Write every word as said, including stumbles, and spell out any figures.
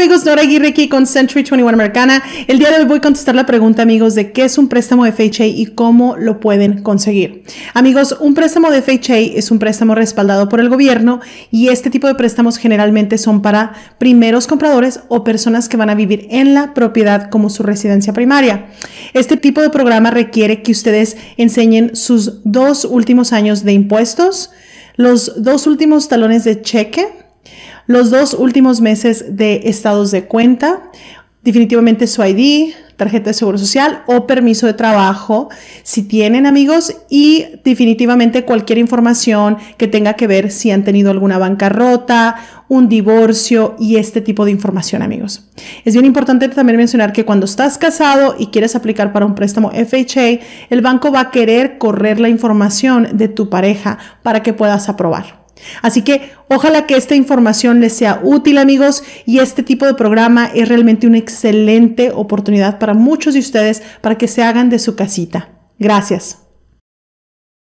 amigos? Nora Aguirre aquí con Century veintiuno Americana. El día de hoy voy a contestar la pregunta, amigos, de qué es un préstamo de F H A y cómo lo pueden conseguir. Amigos, un préstamo de F H A es un préstamo respaldado por el gobierno y este tipo de préstamos generalmente son para primeros compradores o personas que van a vivir en la propiedad como su residencia primaria. Este tipo de programa requiere que ustedes enseñen sus dos últimos años de impuestos, los dos últimos talones de cheque, los dos últimos meses de estados de cuenta, definitivamente su I D, tarjeta de seguro social o permiso de trabajo, si tienen, amigos, y definitivamente cualquier información que tenga que ver si han tenido alguna bancarrota, un divorcio y este tipo de información, amigos. Es bien importante también mencionar que cuando estás casado y quieres aplicar para un préstamo F H A, el banco va a querer correr la información de tu pareja para que puedas aprobar. Así que ojalá que esta información les sea útil, amigos, y este tipo de programa es realmente una excelente oportunidad para muchos de ustedes para que se hagan de su casita. Gracias.